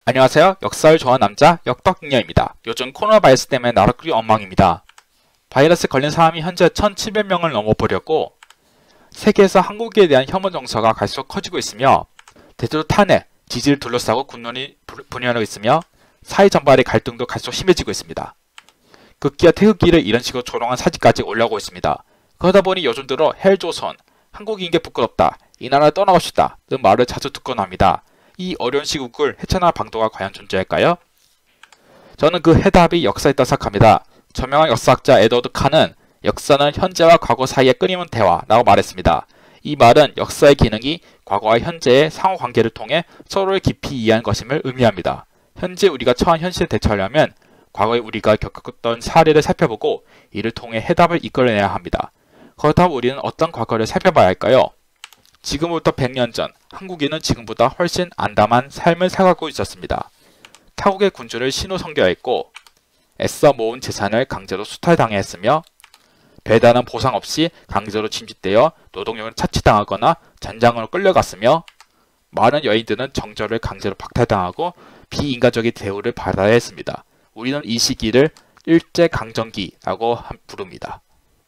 안녕하세요. 역사를 좋아하는 남자 역덕잉여입니다. 요즘 코로나 바이러스 때문에 나라끌이 엉망입니다. 바이러스에 걸린 사람이 현재 1700명을 넘어버렸고 세계에서 한국에 대한 혐오 정서가 갈수록 커지고 있으며 대체로 탄핵, 지지를 둘러싸고 군론이 분열하고 있으며 사회 전반의 갈등도 갈수록 심해지고 있습니다. 극기와 태극기를 이런 식으로 조롱한 사진까지 올라오고 있습니다. 그러다 보니 요즘 들어 헬조선, 한국인 게 부끄럽다, 이 나라를 떠나고 싶다 등 말을 자주 듣곤 합니다. 이 어려운 시국을 헤쳐나갈 방도가 과연 존재할까요? 저는 그 해답이 역사에 있다고 생각합니다. 저명한 역사학자 에드워드 칸은 역사는 현재와 과거 사이의 끊임없는 대화라고 말했습니다. 이 말은 역사의 기능이 과거와 현재의 상호관계를 통해 서로를 깊이 이해하는 것임을 의미합니다. 현재 우리가 처한 현실에 대처하려면 과거에 우리가 겪었던 사례를 살펴보고 이를 통해 해답을 이끌어내야 합니다. 그렇다면 우리는 어떤 과거를 살펴봐야 할까요? 지금부터 100년 전 한국인은 지금보다 훨씬 안담한 삶을 살아가고 있었습니다. 타국의 군주를 신우성교했고 애써 모은 재산을 강제로 수탈당했으며 배다는 보상 없이 강제로 침입되어 노동력을 착취당하거나 전장으로 끌려갔으며 많은 여인들은 정절을 강제로 박탈당하고 비인간적인 대우를 받아야 했습니다. 우리는 이 시기를 일제강점기라고 부릅니다.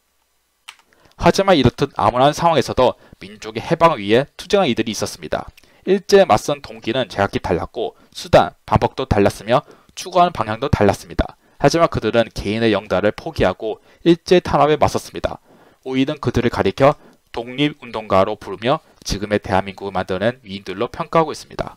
하지만 이렇듯 암울한 상황에서도 민족의 해방을 위해 투쟁한 이들이 있었습니다. 일제에 맞선 동기는 제각기 달랐고 수단, 방법도 달랐으며 추구하는 방향도 달랐습니다. 하지만 그들은 개인의 영달을 포기하고 일제 탄압에 맞섰습니다. 우리는 그들을 가리켜 독립운동가로 부르며 지금의 대한민국을 만드는 위인들로 평가하고 있습니다.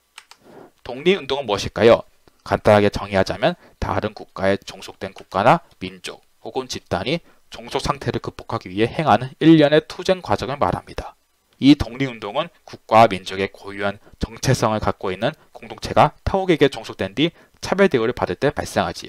독립운동은 무엇일까요? 간단하게 정의하자면 다른 국가에 종속된 국가나 민족 혹은 집단이 종속 상태를 극복하기 위해 행하는 일련의 투쟁 과정을 말합니다. 이 독립운동은 국가와 민족의 고유한 정체성을 갖고 있는 공동체가 타국에게 종속된 뒤 차별 대우를 받을 때 발생하지요.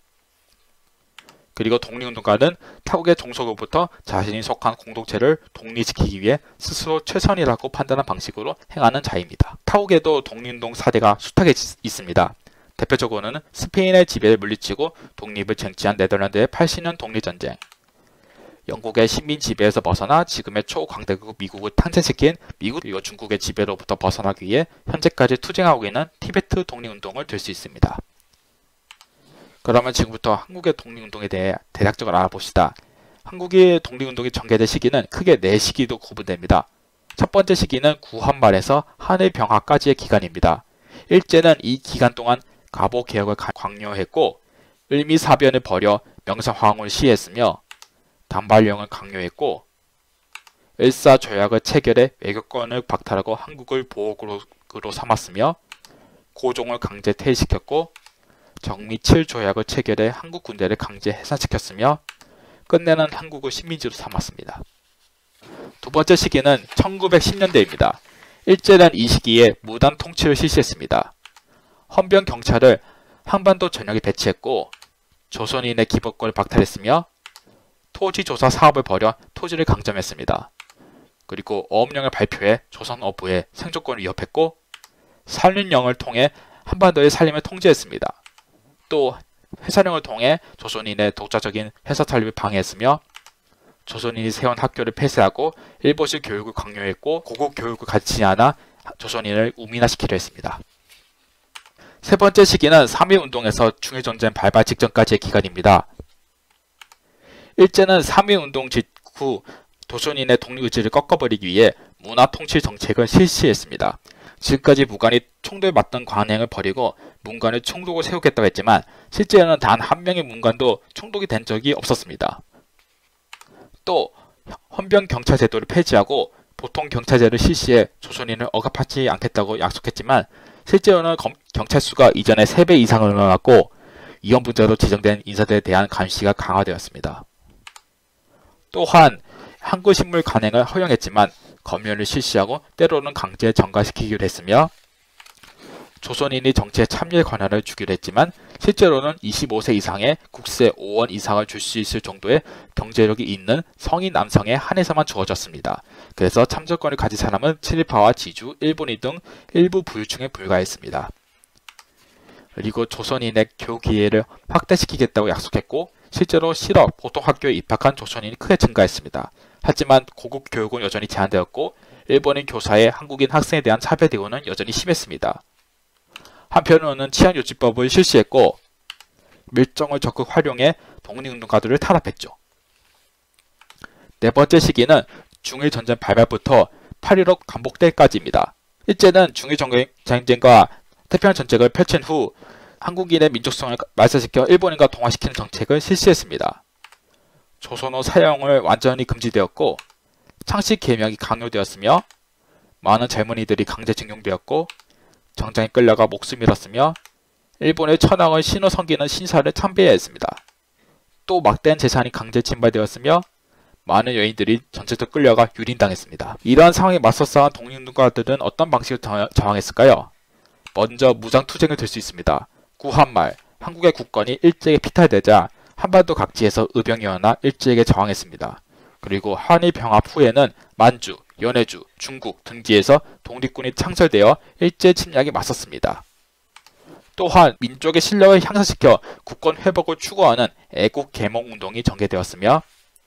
그리고 독립운동가는 타국의 종속으로부터 자신이 속한 공동체를 독립시키기 위해 스스로 최선이라고 판단한 방식으로 행하는 자입니다. 타국에도 독립운동 사례가 숱하게 있습니다. 대표적으로는 스페인의 지배를 물리치고 독립을 쟁취한 네덜란드의 80년 독립전쟁, 영국의 식민 지배에서 벗어나 지금의 초강대국 미국을 탄생시킨 미국 그리고 중국의 지배로부터 벗어나기 위해 현재까지 투쟁하고 있는 티베트 독립운동을 들 수 있습니다. 그러면 지금부터 한국의 독립운동에 대해 대략적으로 알아봅시다. 한국의 독립운동이 전개된 시기는 크게 4시기로 구분됩니다. 첫 번째 시기는 구한말에서 한일병합까지의 기간입니다. 일제는 이 기간 동안 가보개혁을 강요했고 을미사변을 벌여 명성황후를 시했으며 단발령을 강요했고 을사조약을 체결해 외교권을 박탈하고 한국을 보호국으로 삼았으며 고종을 강제 퇴위시켰고 정미칠조약을 체결해 한국 군대를 강제 해산시켰으며 끝내는 한국을 식민지로 삼았습니다. 두 번째 시기는 1910년대입니다. 일제는 이 시기에 무단 통치를 실시했습니다. 헌병 경찰을 한반도 전역에 배치했고 조선인의 기본권을 박탈했으며 토지조사 사업을 벌여 토지를 강점했습니다. 그리고 어업령을 발표해 조선 어부의 생존권을 위협했고 산림령을 통해 한반도의 산림을 통제했습니다. 또 회사령을 통해 조선인의 독자적인 회사 설립을 방해했으며 조선인이 세운 학교를 폐쇄하고 일본식 교육을 강요했고 고급 교육을 갖추지 않아 조선인을 우민화시키려 했습니다. 세 번째 시기는 3.1운동에서 중일전쟁 발발 직전까지의 기간입니다. 일제는 3.1운동 직후 조선인의 독립의지를 꺾어버리기 위해 문화통치 정책을 실시했습니다. 지금까지 무관이 총독에 맞던 관행을 버리고 문관을 총독을 세우겠다고 했지만 실제로는 단 한 명의 문관도 총독이 된 적이 없었습니다. 또 헌병경찰 제도를 폐지하고 보통경찰제를 실시해 조선인을 억압하지 않겠다고 약속했지만 실제로는 경찰 수가 이전의 3배 이상을 늘어났고 위헌분자로 지정된 인사들에 대한 감시가 강화되었습니다. 또한 한글신문 간행을 허용했지만 검열을 실시하고 때로는 강제 정가시키기로 했으며 조선인이 정치에 참여의 권한을 주기로 했지만 실제로는 25세 이상의 국세 5원 이상을 줄 수 있을 정도의 경제력이 있는 성인 남성에 한해서만 주어졌습니다. 그래서 참정권을 가진 사람은 친일파와 지주, 일본인 등 일부 부유층에 불과했습니다. 그리고 조선인의 교육 기회를 확대시키겠다고 약속했고 실제로 실업, 보통학교에 입학한 조선인이 크게 증가했습니다. 하지만 고급 교육은 여전히 제한되었고 일본인 교사의 한국인 학생에 대한 차별 대우는 여전히 심했습니다. 한편으로는 치안요지법을 실시했고 밀정을 적극 활용해 독립운동가들을 탄압했죠. 네 번째 시기는 중일전쟁 발발부터 8.15 광복 때까지입니다. 일제는 중일전쟁과 태평양 전쟁을 펼친 후 한국인의 민족성을 말살시켜 일본인과 동화시키는 정책을 실시했습니다. 조선어 사용을 완전히 금지되었고 창씨 계명이 강요되었으며 많은 젊은이들이 강제징용되었고 정장에 끌려가 목숨 잃었으며 일본의 천황을 신호 섬기는 신사를 참배해야 했습니다. 또 막대한 재산이 강제 침발되었으며 많은 여인들이 전체적으로 끌려가 유린당했습니다. 이러한 상황에 맞서 싸운 독립운동가들은 어떤 방식으로 저항했을까요? 먼저 무장투쟁을 들 수 있습니다. 구한말, 한국의 국권이 일제에게 피탈되자 한반도 각지에서 의병이 일어나 일제에게 저항했습니다. 그리고 한일 병합 후에는 만주, 연해주, 중국 등지에서 독립군이 창설되어 일제 침략에 맞섰습니다. 또한 민족의 실력을 향상시켜 국권 회복을 추구하는 애국 계몽 운동이 전개되었으며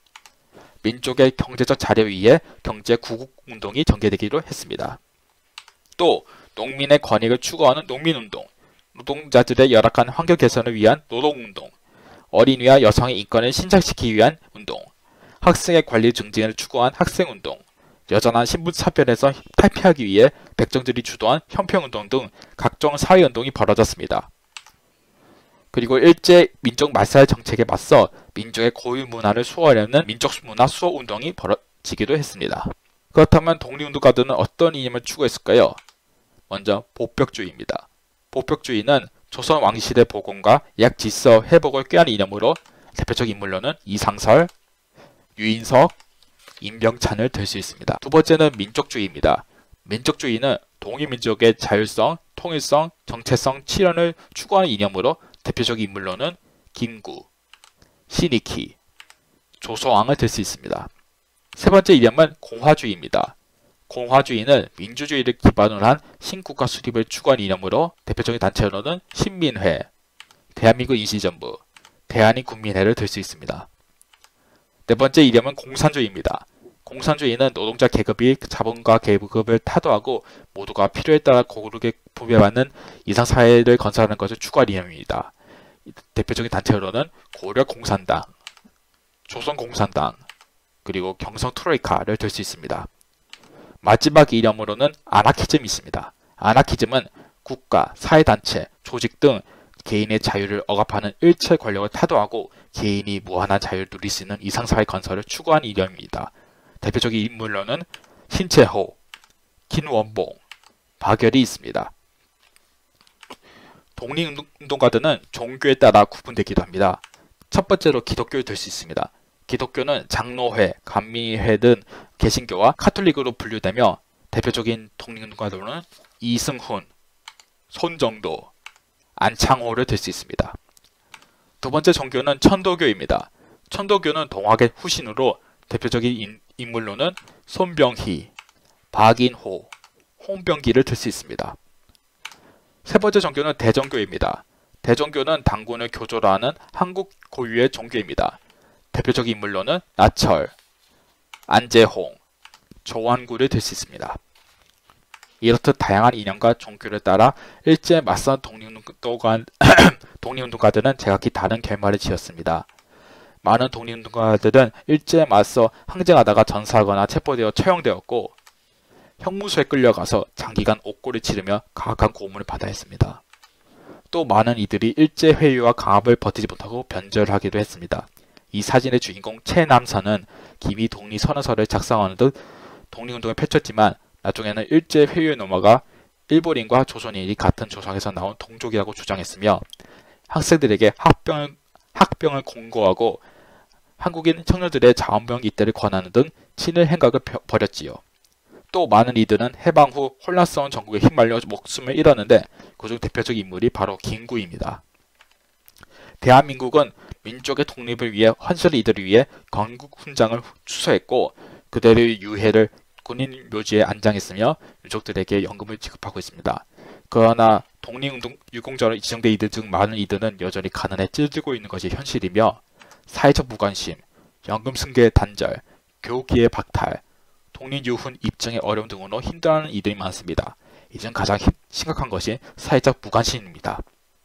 민족의 경제적 자립을 위해 경제 구국 운동이 전개되기로 했습니다. 또 농민의 권익을 추구하는 농민운동, 노동자들의 열악한 환경 개선을 위한 노동운동, 어린이와 여성의 인권을 신장시키기 위한 운동, 학생의 권리 증진을 추구한 학생운동, 여전한 신분차별에서 탈피하기 위해 백정들이 주도한 형평운동 등 각종 사회운동이 벌어졌습니다. 그리고 일제 민족 말살 정책에 맞서 민족의 고유 문화를 수호하려는 민족문화 수호운동이 벌어지기도 했습니다. 그렇다면 독립운동가들은 어떤 이념을 추구했을까요? 먼저 보벽주의입니다. 보벽주의는 조선 왕시대 복원과 약 질서 회복을 꾀하는 이념으로 대표적 인물로는 이상설, 유인석, 임병찬을 들 수 있습니다. 두 번째는 민족주의입니다. 민족주의는 동일민족의 자율성, 통일성, 정체성, 실현을 추구하는 이념으로 대표적 인물로는 김구, 신익희, 조서왕을 들 수 있습니다. 세 번째 이념은 공화주의입니다. 공화주의는 민주주의를 기반으로 한 신국가 수립을 추구한 이념으로 대표적인 단체로는 신민회, 대한민국 임시정부, 대한민국민회를 들 수 있습니다. 네 번째 이념은 공산주의입니다. 공산주의는 노동자 계급이 자본가 계급을 타도하고 모두가 필요에 따라 고르게 분배받는 이상사회를 건설하는 것을 추구한 이념입니다. 대표적인 단체로는 고려공산당, 조선공산당, 그리고 경성트로이카를 들 수 있습니다. 마지막 이념으로는 아나키즘이 있습니다. 아나키즘은 국가, 사회단체, 조직 등 개인의 자유를 억압하는 일체 권력을 타도하고 개인이 무한한 자유를 누릴 수 있는 이상사회 건설을 추구한 이념입니다. 대표적인 인물로는 신채호, 김원봉, 박열이 있습니다. 독립운동가들은 종교에 따라 구분되기도 합니다. 첫 번째로 기독교를 들 수 있습니다. 기독교는 장로회, 감리회 등 개신교와 카톨릭으로 분류되며 대표적인 독립운동가들은 이승훈, 손정도, 안창호를 들 수 있습니다. 두 번째 종교는 천도교입니다. 천도교는 동학의 후신으로 대표적인 인물로는 손병희, 박인호, 홍병기를 들 수 있습니다. 세 번째 종교는 대정교입니다. 대정교는 당군을 교조로 하는 한국 고유의 종교입니다. 대표적인 인물로는 나철, 안재홍, 조완구를 들 수 있습니다. 이렇듯 다양한 이념과 종교를 따라 일제에 맞선 독립운동가들은 제각기 다른 결말을 지었습니다. 많은 독립운동가들은 일제에 맞서 항쟁하다가 전사하거나 체포되어 처형되었고 형무소에 끌려가서 장기간 옥고를 치르며 가혹한 고문을 받아야 했습니다. 또 많은 이들이 일제 회유와 강압을 버티지 못하고 변절을 하기도 했습니다. 이 사진의 주인공 최남선은 기미 독립선언서를 작성하는 듯 독립운동을 펼쳤지만 나중에는 일제 회유에 넘어가 일본인과 조선인이 같은 조상에서 나온 동족이라고 주장했으며 학생들에게 학병을 공고하고 한국인 청년들의 자원병 입대를 권하는 등 친일 행각을 벌였지요. 또 많은 이들은 해방 후 혼란스러운 전국에 휘말려 목숨을 잃었는데 그중 대표적인 인물이 바로 김구입니다. 대한민국은 민족의 독립을 위해 헌신을 이들을 위해 건국훈장을 추서했고 그들의 유해를 군인 묘지에 안장했으며 유족들에게 연금을 지급하고 있습니다. 그러나 독립운동 유공자로 지정된 이들 중 많은 이들은 여전히 가난에 찌들고 있는 것이 현실이며 사회적 무관심, 연금 승계의 단절, 교육기의 박탈, 독립유훈 입증의 어려움 등으로 힘들어하는 이들이 많습니다. 이 중 가장 심각한 것이 사회적 무관심입니다.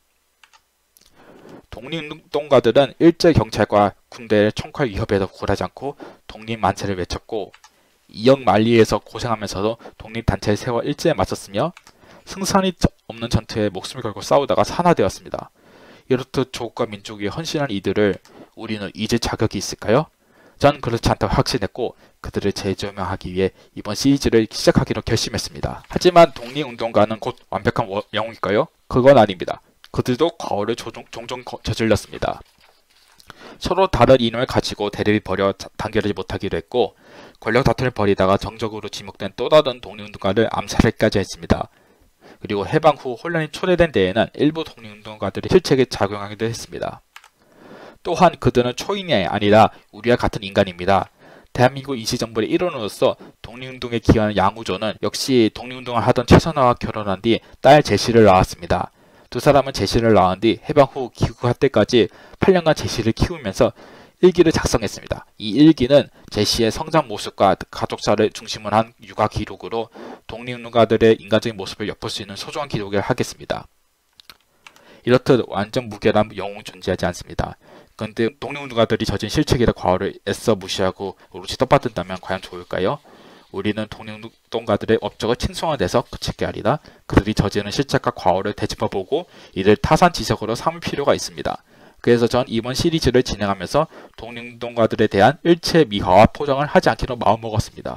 독립운동가들은 일제 경찰과 군대의 총칼 위협에도 굴하지 않고 독립 만세를 외쳤고 이역 만리에서 고생하면서도 독립단체를 세워 일제에 맞섰으며 승산이 없는 전투에 목숨을 걸고 싸우다가 산화되었습니다. 이렇듯 조국과 민족이 헌신한 이들을 우리는 잊을 자격이 있을까요? 전 그렇지 않다고 확신했고 그들을 재조명하기 위해 이번 시리즈를 시작하기로 결심했습니다. 하지만 독립운동가는 곧 완벽한 영웅일까요? 그건 아닙니다. 그들도 과오를 종종 저질렀습니다. 서로 다른 이념을 가지고 대립을 벌여 단결하지 못하기로 했고 권력 다툼을 벌이다가 정적으로 지목된 또 다른 독립운동가를 암살까지 했습니다. 그리고 해방 후 혼란이 초래된 데에는 일부 독립운동가들이 실책에 작용하기도 했습니다. 또한 그들은 초인이 아니라 우리와 같은 인간입니다. 대한민국 임시정부의 일원으로서 독립운동에 기여한 양우조는 역시 독립운동을 하던 최선화와 결혼한 뒤 딸 제시를 낳았습니다. 두 사람은 제시를 낳은 뒤 해방 후 귀국할 때까지 8년간 제시를 키우면서 일기를 작성했습니다. 이 일기는 제시의 성장 모습과 가족사를 중심으로 한 육아 기록으로 독립운동가들의 인간적인 모습을 엿볼 수 있는 소중한 기록을 하겠습니다. 이렇듯 완전 무결한 영웅은 존재하지 않습니다. 그런데 독립운동가들이 저진 실책이라 과오를 애써 무시하고 오로지 떠받든다면 과연 좋을까요? 우리는 독립운동가들의 업적을 칭송화돼서 그칠 게 아니라 그들이 저지르는 실책과 과오를 되짚어보고 이를 타산지석으로 삼을 필요가 있습니다. 그래서 전 이번 시리즈를 진행하면서 독립운동가들에 대한 일체 미화와 포장을 하지 않기로 마음먹었습니다.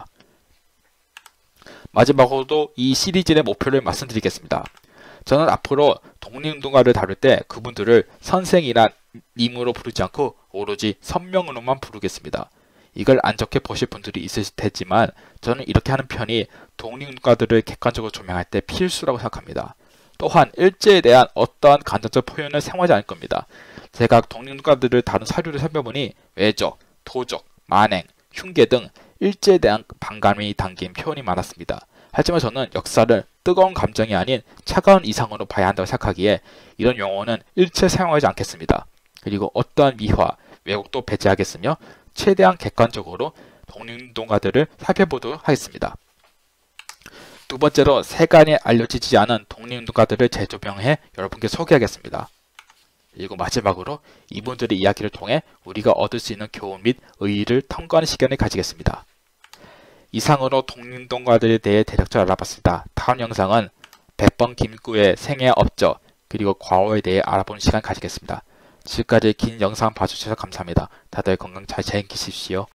마지막으로도 이 시리즈의 목표를 말씀드리겠습니다. 저는 앞으로 독립운동가를 다룰 때 그분들을 선생이나 님으로 부르지 않고 오로지 선명으로만 부르겠습니다. 이걸 안 좋게 보실 분들이 있으실 테지만 저는 이렇게 하는 편이 독립운동가들을 객관적으로 조명할 때 필수라고 생각합니다. 또한 일제에 대한 어떠한 간접적 표현을 사용하지 않을 겁니다. 제가 독립운동가들을 다룬 사료를 살펴보니 외적, 도적, 만행, 흉계 등 일제에 대한 반감이 담긴 표현이 많았습니다. 하지만 저는 역사를 뜨거운 감정이 아닌 차가운 이상으로 봐야 한다고 생각하기에 이런 용어는 일체 사용하지 않겠습니다. 그리고 어떠한 미화, 왜곡도 배제하겠으며 최대한 객관적으로 독립운동가들을 살펴보도록 하겠습니다. 두 번째로 세간에 알려지지 않은 독립운동가들을 재조명해 여러분께 소개하겠습니다. 그리고 마지막으로 이분들의 이야기를 통해 우리가 얻을 수 있는 교훈 및 의의를 탐구하는 시간을 가지겠습니다. 이상으로 독립운동가들에 대해 대략적으로 알아봤습니다. 다음 영상은 백번 김구의 생애 업적 그리고 과오에 대해 알아보는 시간 가지겠습니다. 지금까지 긴 영상 봐주셔서 감사합니다. 다들 건강 잘 챙기십시오.